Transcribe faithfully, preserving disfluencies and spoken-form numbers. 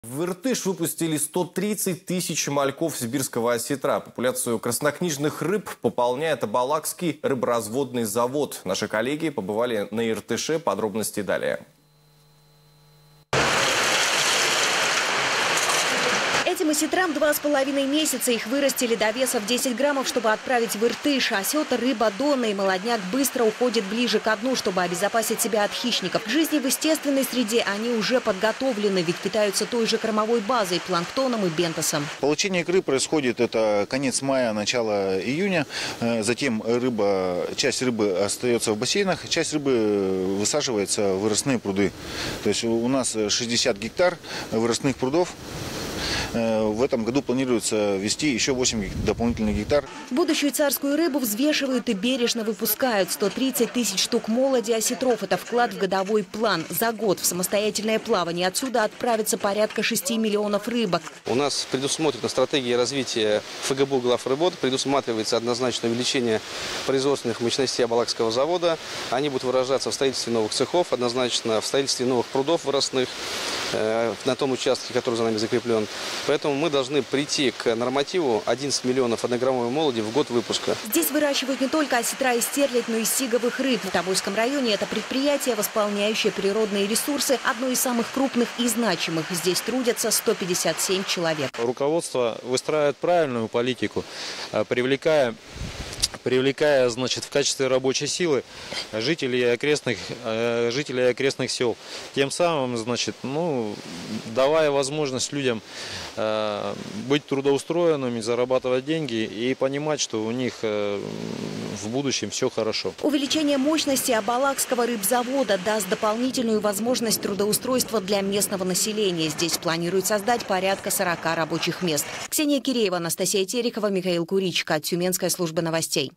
В Иртыш выпустили сто тридцать тысяч мальков сибирского осетра. Популяцию краснокнижных рыб пополняет Абалакский рыборазводный завод. Наши коллеги побывали на Иртыше. Подробности далее. Этим осетрам два с половиной месяца. Их вырастили до веса в десять граммов, чтобы отправить в Иртыш. Осетр – рыба донная, и молодняк быстро уходит ближе к дну, чтобы обезопасить себя от хищников. К жизни в естественной среде они уже подготовлены, ведь питаются той же кормовой базой – планктоном и бентосом. Получение икры происходит это конец мая, начало июня. Затем рыба, часть рыбы остается в бассейнах, часть рыбы высаживается в выростные пруды. То есть у нас шестьдесят гектар выростных прудов. В этом году планируется ввести еще восемь дополнительных гектар. Будущую царскую рыбу взвешивают и бережно выпускают. сто тридцать тысяч штук молоди осетров – это вклад в годовой план. За год в самостоятельное плавание отсюда отправится порядка шести миллионов рыбок. У нас предусмотрена стратегия развития ФГБУ главрыбот, предусматривается однозначное увеличение производственных мощностей Абалакского завода. Они будут выражаться в строительстве новых цехов, однозначно в строительстве новых прудов выростных э, на том участке, который за нами закреплен. Поэтому мы должны прийти к нормативу одиннадцать миллионов однограммовой молоди в год выпуска. Здесь выращивают не только осетра и стерлядь, но и сиговых рыб. В Тобольском районе это предприятие, восполняющее природные ресурсы, одно из самых крупных и значимых. Здесь трудятся сто пятьдесят семь человек. Руководство выстраивает правильную политику, привлекая привлекая, значит, в качестве рабочей силы жителей окрестных, жителей окрестных сел. Тем самым, значит, ну, давая возможность людям э, быть трудоустроенными, зарабатывать деньги и понимать, что у них э, в будущем все хорошо. Увеличение мощности Абалакского рыбзавода даст дополнительную возможность трудоустройства для местного населения. Здесь планируют создать порядка сорока рабочих мест. Ксения Киреева, Анастасия Терехова, Михаил Куричко. Тюменская служба новостей.